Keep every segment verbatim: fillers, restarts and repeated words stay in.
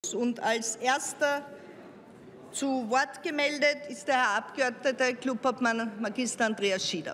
Und als erster zu Wort gemeldet ist der Herr Abgeordnete Klubobmann Magister Andreas Schieder.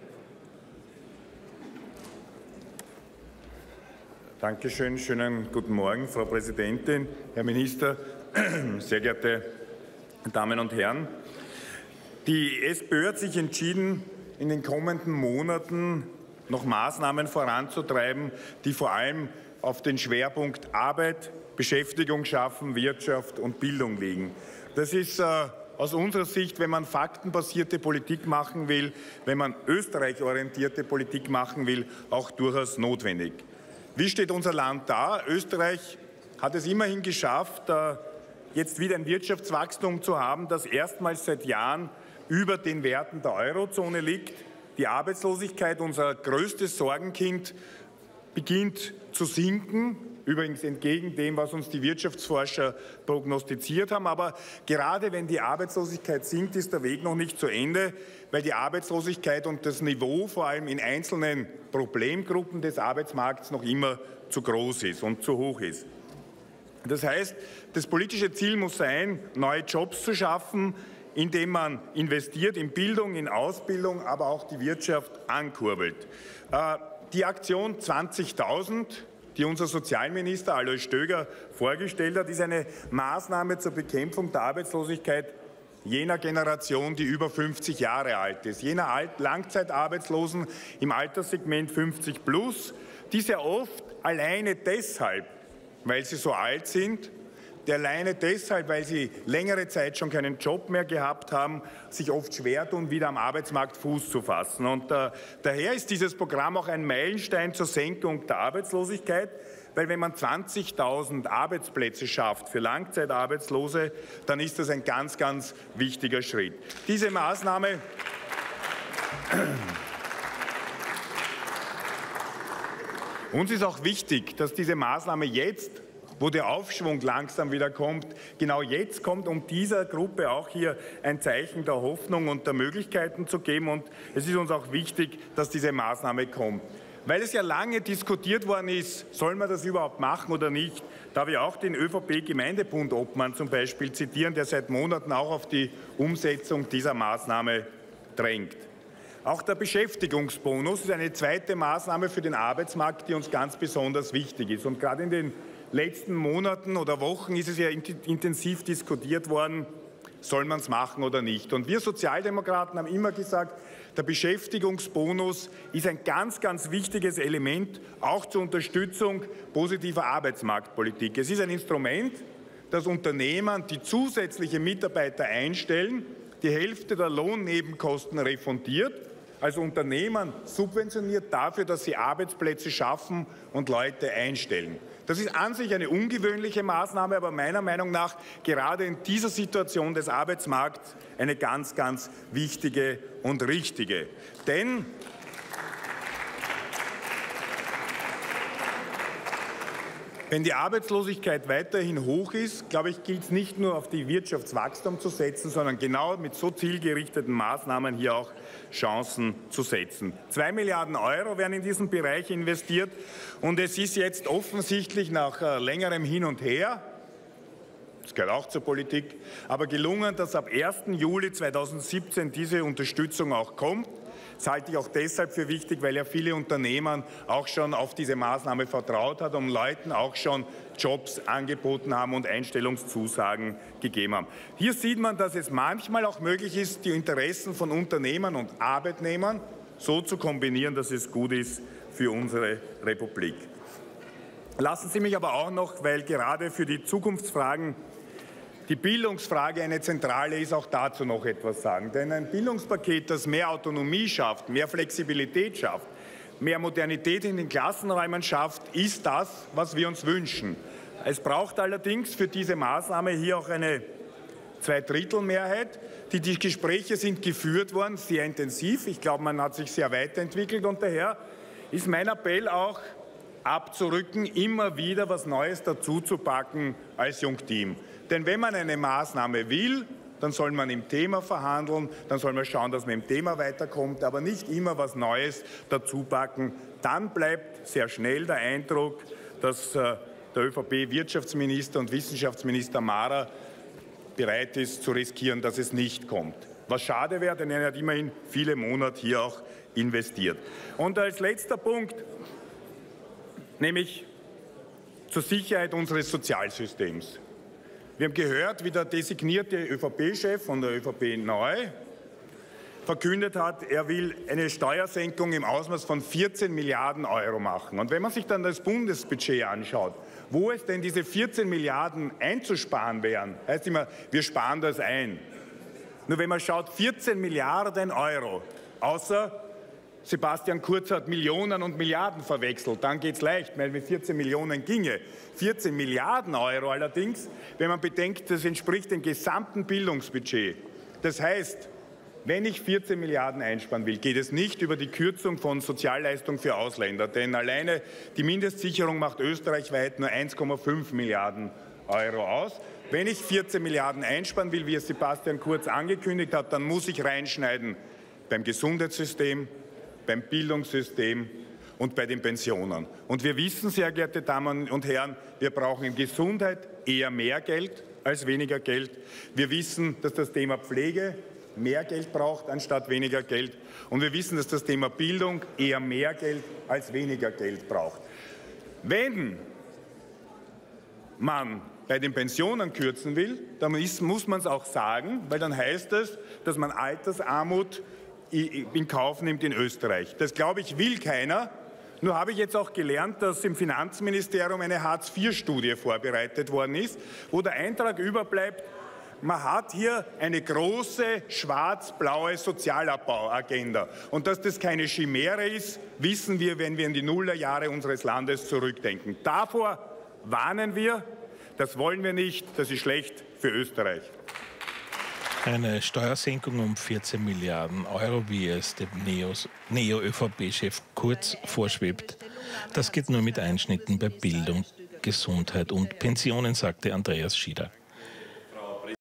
Danke schön. Schönen guten Morgen, Frau Präsidentin, Herr Minister, sehr geehrte Damen und Herren. Die SPÖ hat sich entschieden, in den kommenden Monaten noch Maßnahmen voranzutreiben, die vor allem auf den Schwerpunkt Arbeit, Beschäftigung schaffen, Wirtschaft und Bildung liegen. Das ist äh, aus unserer Sicht, wenn man faktenbasierte Politik machen will, wenn man österreichorientierte Politik machen will, auch durchaus notwendig. Wie steht unser Land da? Österreich hat es immerhin geschafft, äh, jetzt wieder ein Wirtschaftswachstum zu haben, das erstmals seit Jahren über den Werten der Eurozone liegt. Die Arbeitslosigkeit, unser größtes Sorgenkind, beginnt zu sinken. Übrigens entgegen dem, was uns die Wirtschaftsforscher prognostiziert haben. Aber gerade wenn die Arbeitslosigkeit sinkt, ist der Weg noch nicht zu Ende, weil die Arbeitslosigkeit und das Niveau vor allem in einzelnen Problemgruppen des Arbeitsmarkts noch immer zu groß ist und zu hoch ist. Das heißt, das politische Ziel muss sein, neue Jobs zu schaffen, indem man investiert in Bildung, in Ausbildung, aber auch die Wirtschaft ankurbelt. Die Aktion zwanzigtausend, die unser Sozialminister Alois Stöger vorgestellt hat, ist eine Maßnahme zur Bekämpfung der Arbeitslosigkeit jener Generation, die über fünfzig Jahre alt ist, jener Langzeitarbeitslosen im Alterssegment fünfzig plus, die sehr oft alleine deshalb, weil sie so alt sind, die alleine deshalb, weil sie längere Zeit schon keinen Job mehr gehabt haben, sich oft schwer tun, wieder am Arbeitsmarkt Fuß zu fassen. Und äh, daher ist dieses Programm auch ein Meilenstein zur Senkung der Arbeitslosigkeit, weil wenn man zwanzigtausend Arbeitsplätze schafft für Langzeitarbeitslose, dann ist das ein ganz, ganz wichtiger Schritt. Diese Maßnahme uns ist auch wichtig, dass diese Maßnahme jetzt, wo der Aufschwung langsam wieder kommt, genau jetzt kommt, um dieser Gruppe auch hier ein Zeichen der Hoffnung und der Möglichkeiten zu geben. Und es ist uns auch wichtig, dass diese Maßnahme kommt. Weil es ja lange diskutiert worden ist, soll man das überhaupt machen oder nicht, darf ich auch den ÖVP-Gemeindebund-Obmann zum Beispiel zitieren, der seit Monaten auch auf die Umsetzung dieser Maßnahme drängt. Auch der Beschäftigungsbonus ist eine zweite Maßnahme für den Arbeitsmarkt, die uns ganz besonders wichtig ist. Und gerade in den letzten Monaten oder Wochen ist es ja intensiv diskutiert worden, soll man es machen oder nicht. Und wir Sozialdemokraten haben immer gesagt, der Beschäftigungsbonus ist ein ganz, ganz wichtiges Element, auch zur Unterstützung positiver Arbeitsmarktpolitik. Es ist ein Instrument, das Unternehmen, die zusätzliche Mitarbeiter einstellen, die Hälfte der Lohnnebenkosten refundiert, also Unternehmen subventioniert dafür, dass sie Arbeitsplätze schaffen und Leute einstellen. Das ist an sich eine ungewöhnliche Maßnahme, aber meiner Meinung nach gerade in dieser Situation des Arbeitsmarkts eine ganz, ganz wichtige und richtige. Denn wenn die Arbeitslosigkeit weiterhin hoch ist, glaube ich, gilt es nicht nur auf die Wirtschaftswachstum zu setzen, sondern genau mit so zielgerichteten Maßnahmen hier auch Chancen zu setzen. Zwei Milliarden Euro werden in diesen Bereich investiert und es ist jetzt offensichtlich nach äh, längerem Hin und Her, das gehört auch zur Politik, aber gelungen, dass ab ersten Juli zweitausendsiebzehn diese Unterstützung auch kommt. Das halte ich auch deshalb für wichtig, weil ja viele Unternehmen auch schon auf diese Maßnahme vertraut haben und Leuten auch schon Jobs angeboten haben und Einstellungszusagen gegeben haben. Hier sieht man, dass es manchmal auch möglich ist, die Interessen von Unternehmern und Arbeitnehmern so zu kombinieren, dass es gut ist für unsere Republik. Lassen Sie mich aber auch noch, weil gerade für die Zukunftsfragen die Bildungsfrage eine zentrale ist, auch dazu noch etwas sagen. Denn ein Bildungspaket, das mehr Autonomie schafft, mehr Flexibilität schafft, mehr Modernität in den Klassenräumen schafft, ist das, was wir uns wünschen. Es braucht allerdings für diese Maßnahme hier auch eine Zweidrittelmehrheit. Die, die Gespräche sind geführt worden, sehr intensiv. Ich glaube, man hat sich sehr weiterentwickelt und daher ist mein Appell auch, abzurücken, immer wieder was Neues dazuzupacken als Jungteam. Denn wenn man eine Maßnahme will, dann soll man im Thema verhandeln, dann soll man schauen, dass man im Thema weiterkommt, aber nicht immer was Neues dazupacken. Dann bleibt sehr schnell der Eindruck, dass der ÖVP-Wirtschaftsminister und Wissenschaftsminister Mara bereit ist zu riskieren, dass es nicht kommt. Was schade wäre, denn er hat immerhin viele Monate hier auch investiert. Und als letzter Punkt, nämlich zur Sicherheit unseres Sozialsystems. Wir haben gehört, wie der designierte ÖVP-Chef von der ÖVP Neu verkündet hat, er will eine Steuersenkung im Ausmaß von vierzehn Milliarden Euro machen. Und wenn man sich dann das Bundesbudget anschaut, wo es denn diese vierzehn Milliarden einzusparen wären, heißt immer, wir sparen das ein. Nur wenn man schaut, vierzehn Milliarden Euro, außer Sebastian Kurz hat Millionen und Milliarden verwechselt, dann geht es leicht, weil mit vierzehn Millionen ginge. vierzehn Milliarden Euro allerdings, wenn man bedenkt, das entspricht dem gesamten Bildungsbudget. Das heißt, wenn ich vierzehn Milliarden einsparen will, geht es nicht über die Kürzung von Sozialleistungen für Ausländer, denn alleine die Mindestsicherung macht österreichweit nur eins Komma fünf Milliarden Euro aus. Wenn ich vierzehn Milliarden einsparen will, wie es Sebastian Kurz angekündigt hat, dann muss ich reinschneiden beim Gesundheitssystem, beim Bildungssystem und bei den Pensionen. Und wir wissen, sehr geehrte Damen und Herren, wir brauchen in Gesundheit eher mehr Geld als weniger Geld. Wir wissen, dass das Thema Pflege mehr Geld braucht anstatt weniger Geld. Und wir wissen, dass das Thema Bildung eher mehr Geld als weniger Geld braucht. Wenn man bei den Pensionen kürzen will, dann ist, muss man es auch sagen, weil dann heißt es, dass man Altersarmut in Kauf nimmt in Österreich. Das, glaube ich, will keiner. Nur habe ich jetzt auch gelernt, dass im Finanzministerium eine Hartz vier Studie vorbereitet worden ist, wo der Eintrag überbleibt, man hat hier eine große schwarz-blaue Sozialabbauagenda. Und dass das keine Chimäre ist, wissen wir, wenn wir in die Nullerjahre unseres Landes zurückdenken. Davor warnen wir. Das wollen wir nicht. Das ist schlecht für Österreich. Eine Steuersenkung um vierzehn Milliarden Euro, wie es dem Neo-ÖVP-Chef Kurz vorschwebt, das geht nur mit Einschnitten bei Bildung, Gesundheit und Pensionen, sagte Andreas Schieder.